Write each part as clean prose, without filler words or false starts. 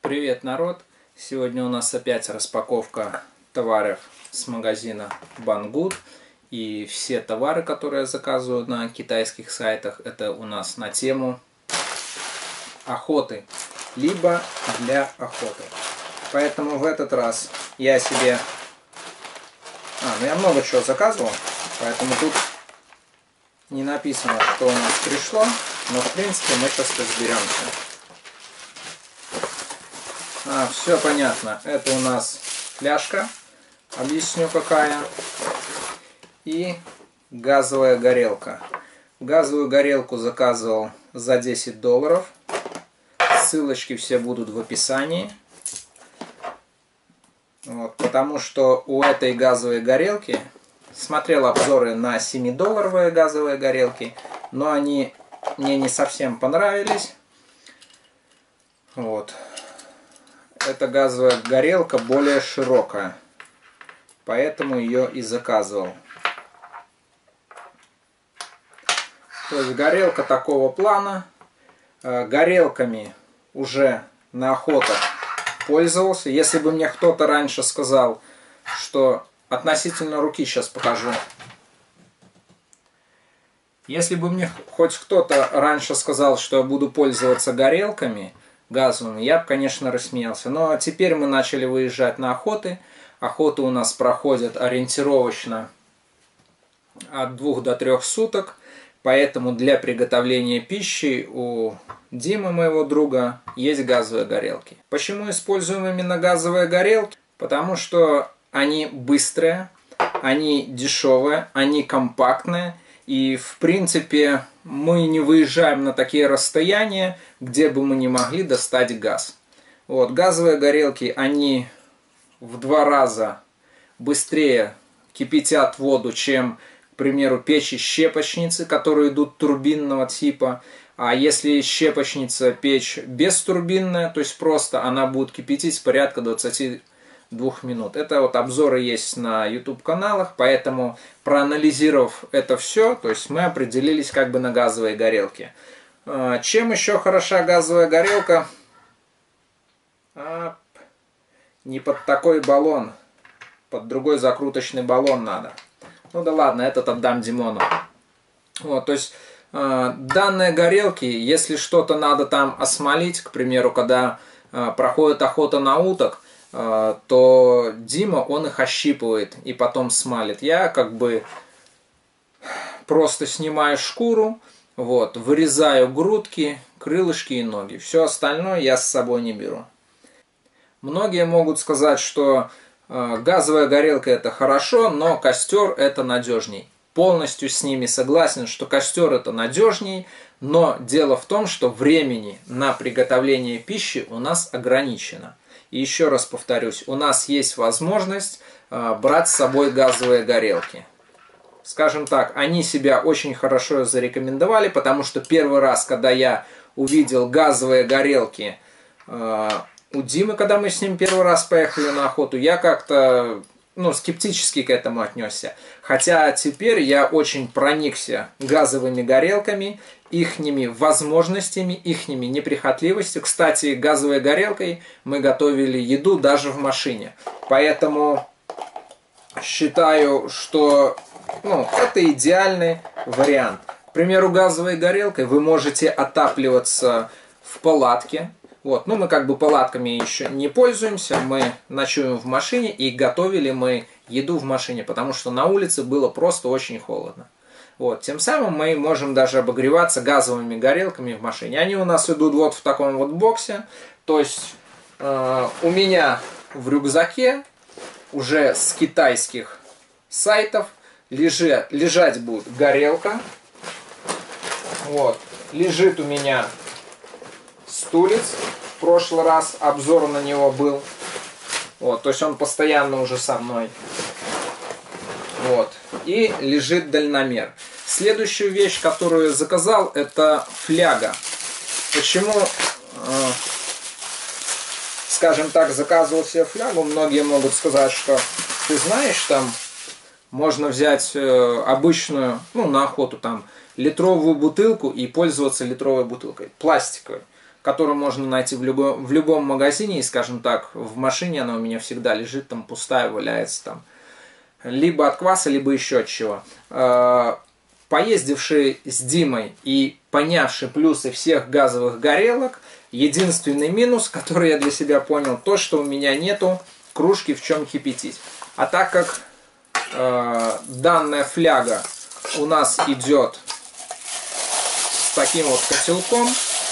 Привет, народ! Сегодня у нас опять распаковка товаров с магазина Banggood. И все товары, которые я заказываю на китайских сайтах, это у нас на тему охоты, либо для охоты. Поэтому в этот раз я себе... я много чего заказывал, поэтому тут не написано, что у нас пришло, но в принципе мы сейчас разберемся. Все понятно. Это у нас фляжка. Объясню какая. И газовая горелка. Газовую горелку заказывал за $10. Ссылочки все будут в описании. Вот, потому что у этой газовой горелки смотрел обзоры на $7 газовые горелки, но они мне не совсем понравились. Вот. Эта газовая горелка более широкая, поэтому ее и заказывал. То есть горелка такого плана. Горелками уже на охотах пользовался. Если бы мне кто-то раньше сказал, что относительно руки сейчас покажу. Если бы мне хоть кто-то раньше сказал, что я буду пользоваться горелками газовыми, я бы, конечно, рассмеялся. Но теперь мы начали выезжать на охоты. Охоты у нас проходят ориентировочно от 2 до 3 суток. Поэтому для приготовления пищи у Димы, моего друга, есть газовые горелки. Почему используем именно газовые горелки? Потому что они быстрые, они дешевые, они компактные. И в принципе мы не выезжаем на такие расстояния, где бы мы не могли достать газ. Вот, газовые горелки, они в 2 раза быстрее кипятят воду, чем, к примеру, печи-щепочницы, которые идут турбинного типа. А если щепочница печь бестурбинная, то есть просто она будет кипятить порядка 22 минут. Это вот обзоры есть на YouTube каналах, поэтому проанализировав это все, то есть мы определились как бы на газовой горелке. Чем еще хороша газовая горелка? Не под такой баллон, под другой закруточный баллон надо. Ну да ладно, этот отдам Димону. Вот, то есть данные горелки, если что-то надо там осмолить, к примеру, когда проходит охота на уток, то Дима, он их ощипывает и потом смалит. Я как бы просто снимаю шкуру, вот, вырезаю грудки, крылышки и ноги. Все остальное я с собой не беру. Многие могут сказать, что газовая горелка это хорошо, но костер это надежней. Полностью с ними согласен, что костер это надежней, но дело в том, что времени на приготовление пищи у нас ограничено. И еще раз повторюсь, у нас есть возможность брать с собой газовые горелки. Скажем так, они себя очень хорошо зарекомендовали, потому что первый раз, когда я увидел газовые горелки у Димы, когда мы с ним первый раз поехали на охоту, я как-то скептически к этому отнесся. Хотя теперь я очень проникся газовыми горелками, ихними возможностями, ихними неприхотливостью. Кстати, газовой горелкой мы готовили еду даже в машине. Поэтому считаю, что это идеальный вариант. К примеру, газовой горелкой вы можете отапливаться в палатке. Вот, мы как бы палатками еще не пользуемся, мы ночуем в машине и готовили мы еду в машине, потому что на улице было просто очень холодно. Вот, тем самым мы можем даже обогреваться газовыми горелками в машине. Они у нас идут вот в таком вот боксе, то есть у меня в рюкзаке уже с китайских сайтов лежать будет горелка. Вот, лежит у меня стулец. В прошлый раз обзор на него был. Вот, то есть он постоянно уже со мной. Вот. И лежит дальномер. Следующую вещь, которую я заказал, это фляга. Почему, скажем так, заказывал себе флягу? Многие могут сказать, что ты знаешь, там можно взять обычную, на охоту там литровую бутылку и пользоваться литровой бутылкой, пластиковой. которую можно найти в любом магазине, и, скажем так, в машине она у меня всегда лежит, там пустая, валяется там. Либо от кваса, либо еще от чего. Поездивший с Димой и понявший плюсы всех газовых горелок, единственный минус, который я для себя понял, то, что у меня нету кружки, в чем кипятить. А так как данная фляга у нас идет с таким вот котелком,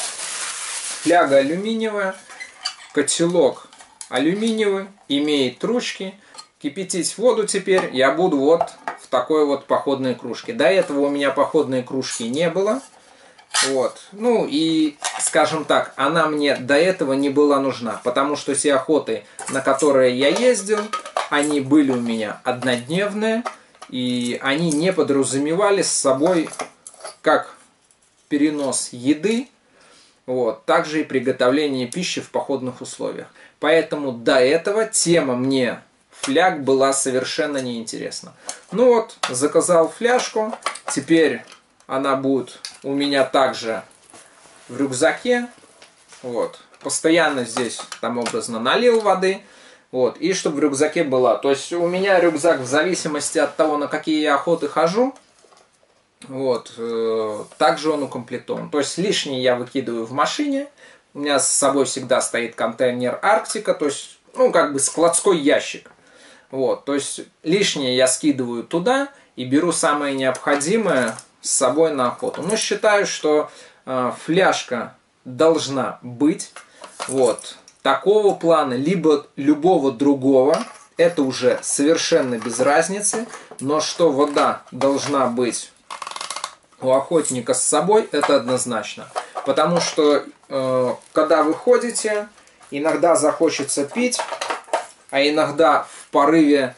фляга алюминиевая, котелок алюминиевый, имеет ручки, кипятить воду теперь я буду вот в такой вот походной кружке. До этого у меня походной кружки не было. Вот. Ну и, скажем так, она мне до этого не была нужна, потому что те охоты, на которые я ездил, они были у меня однодневные, и они не подразумевали с собой как перенос еды, вот, также и приготовление пищи в походных условиях. Поэтому до этого тема мне фляг была совершенно неинтересна. Ну вот, заказал фляжку, теперь она будет у меня также в рюкзаке. Вот. Постоянно здесь, там образно, налил воды. Вот. И чтобы в рюкзаке была. То есть у меня рюкзак в зависимости от того, на какие я охоты хожу. Вот. Также он укомплектован. То есть лишнее я выкидываю в машине. У меня с собой всегда стоит контейнер Арктика. То есть, ну, как бы складской ящик. Вот. То есть лишнее я скидываю туда и беру самое необходимое с собой на охоту. Но считаю, что фляжка должна быть вот такого плана, либо любого другого. Это уже совершенно без разницы. Но что вода должна быть у охотника с собой, это однозначно. Потому что когда вы ходите, иногда захочется пить, а иногда в порыве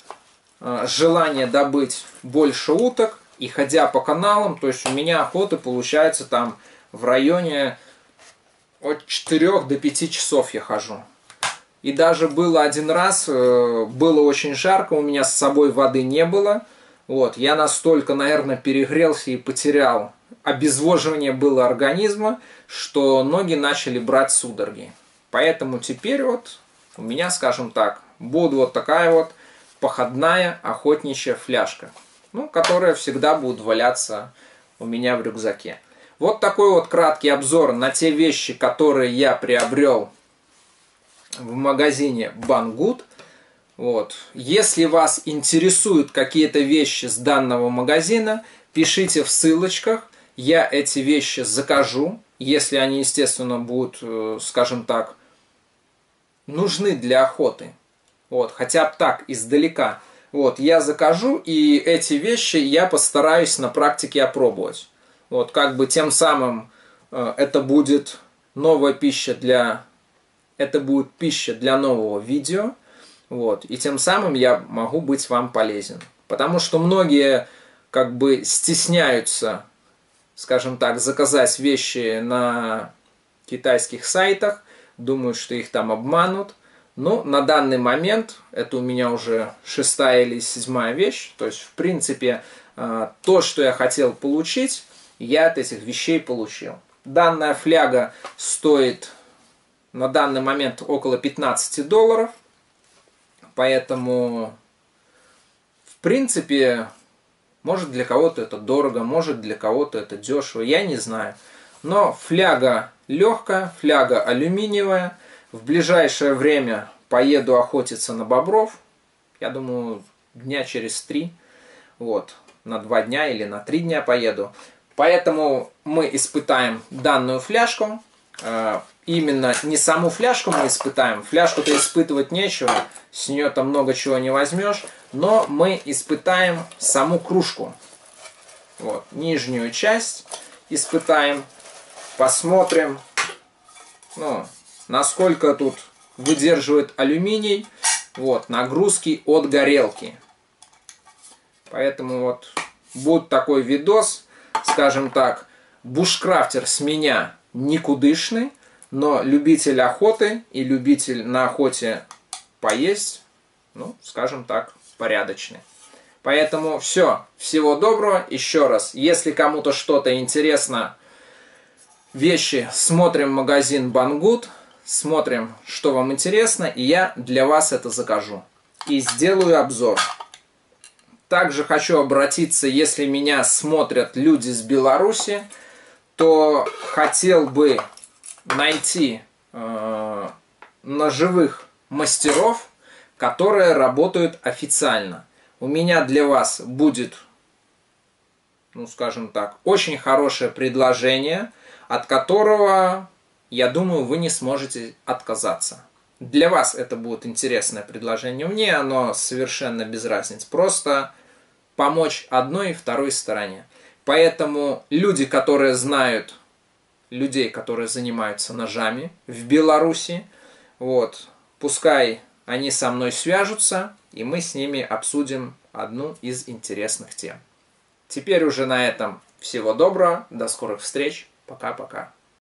желания добыть больше уток, и ходя по каналам, то есть у меня охоты получается там в районе от 4 до 5 часов я хожу. И даже было один раз, было очень жарко, у меня с собой воды не было. Вот, я настолько, наверное, перегрелся и потерял обезвоживание было организма, что ноги начали брать судороги. Поэтому теперь вот у меня, скажем так, будет вот такая вот походная охотничья фляжка, ну, которая всегда будет валяться у меня в рюкзаке. Вот такой вот краткий обзор на те вещи, которые я приобрел в магазине Banggood. Вот. Если вас интересуют какие-то вещи с данного магазина, пишите в ссылочках, я эти вещи закажу, если они, естественно, будут, скажем так, нужны для охоты. Вот. Хотя бы так, издалека. Вот, я закажу, и эти вещи я постараюсь на практике опробовать. Вот, как бы тем самым это будет новая пища для... Это будет пища для нового видео. Вот, и тем самым я могу быть вам полезен. Потому что многие как бы стесняются, скажем так, заказать вещи на китайских сайтах. Думают, что их там обманут. Ну, на данный момент, это у меня уже 6-я или 7-я вещь, то есть, в принципе, то, что я хотел получить, я от этих вещей получил. Данная фляга стоит на данный момент около $15, поэтому, в принципе, может для кого-то это дорого, может для кого-то это дешево, я не знаю. Но фляга легкая, фляга алюминиевая. В ближайшее время поеду охотиться на бобров. Я думаю, дня через 3. Вот. На 2 дня или на 3 дня поеду. Поэтому мы испытаем данную фляжку. Именно не саму фляжку мы испытаем. Фляжку-то испытывать нечего. С нее там много чего не возьмешь. Но мы испытаем саму кружку. Вот. Нижнюю часть испытаем. Посмотрим. Ну, насколько тут выдерживает алюминий, вот, нагрузки от горелки. Поэтому вот будет такой видос, скажем так, бушкрафтер с меня никудышный, но любитель охоты и любитель на охоте поесть, ну, скажем так, порядочный. Поэтому все, всего доброго, еще раз, если кому-то что-то интересно, вещи, смотрим магазин Banggood, смотрим, что вам интересно, и я для вас это закажу. И сделаю обзор. Также хочу обратиться, если меня смотрят люди с Беларуси, то хотел бы найти ножевых мастеров, которые работают официально. У меня для вас будет, ну скажем так, очень хорошее предложение, от которого, я думаю, вы не сможете отказаться. Для вас это будет интересное предложение. Мне оно совершенно без разницы. Просто помочь одной и второй стороне. Поэтому люди, которые знают людей, которые занимаются ножами в Беларуси, вот, пускай они со мной свяжутся, и мы с ними обсудим одну из интересных тем. Теперь уже на этом всего доброго. До скорых встреч. Пока-пока.